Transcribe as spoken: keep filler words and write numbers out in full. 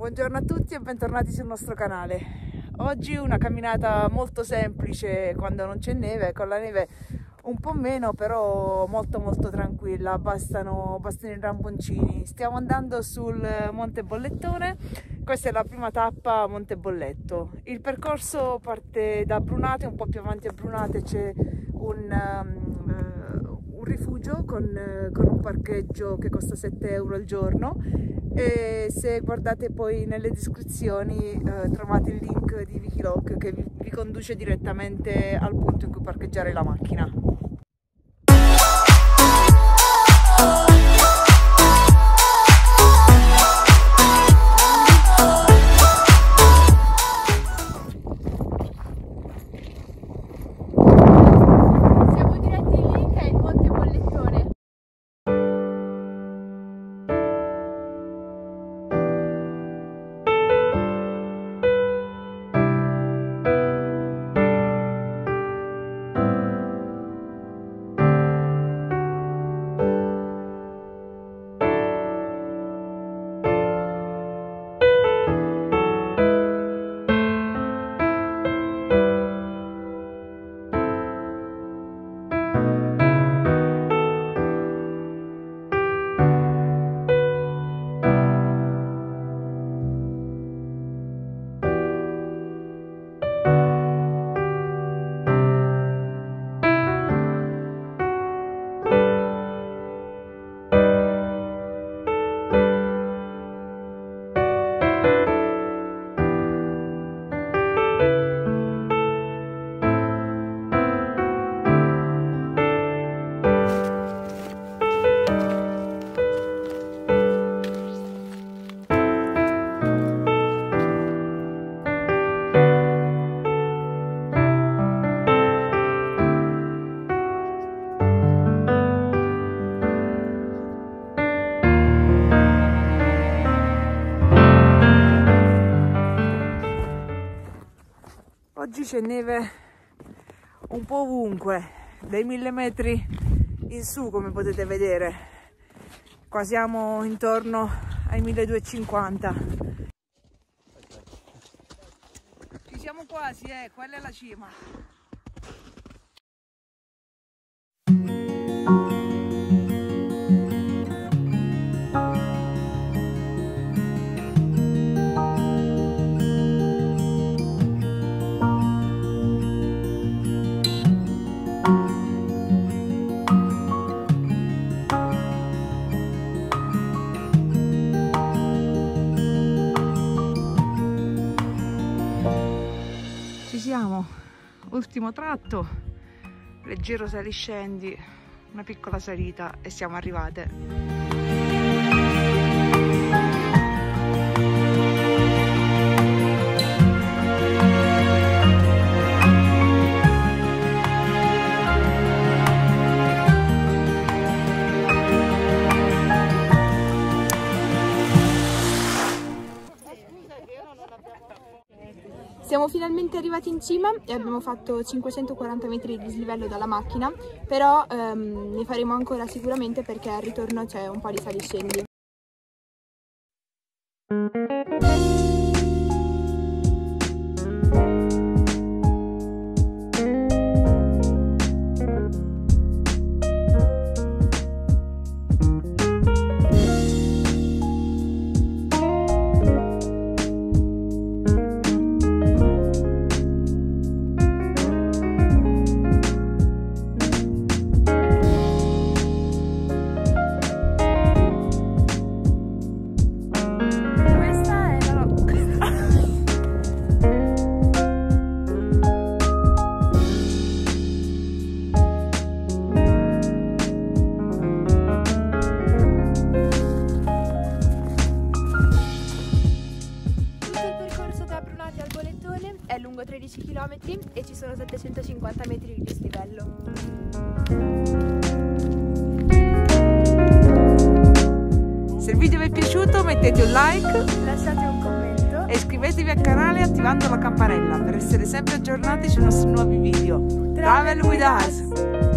Buongiorno a tutti e bentornati sul nostro canale. Oggi una camminata molto semplice quando non c'è neve, con la neve un po' meno, però molto molto tranquilla, bastano, bastano i ramponcini. Stiamo andando sul Monte Bollettone, questa è la prima tappa Monte Bolletto. Il percorso parte da Brunate, un po' più avanti a Brunate c'è un... Um, un rifugio con, con un parcheggio che costa sette euro al giorno, e se guardate poi nelle descrizioni eh, trovate il link di Wikiloc che vi, vi conduce direttamente al punto in cui parcheggiare la macchina. Oggi c'è neve un po' ovunque, dai mille metri in su, come potete vedere. Qua siamo intorno ai milleduecentocinquanta. Ci siamo quasi, eh, quella è la cima. Siamo, ultimo tratto, leggero saliscendi, una piccola salita e siamo arrivate. Siamo finalmente arrivati in cima e abbiamo fatto cinquecentoquaranta metri di dislivello dalla macchina, però ehm, ne faremo ancora sicuramente perché al ritorno c'è un po' di saliscendi. È lungo tredici chilometri e ci sono settecentocinquanta metri di dislivello. Se il video vi è piaciuto mettete un like, lasciate un commento e iscrivetevi al canale attivando la campanella per essere sempre aggiornati sui nostri nuovi video. Travel with us!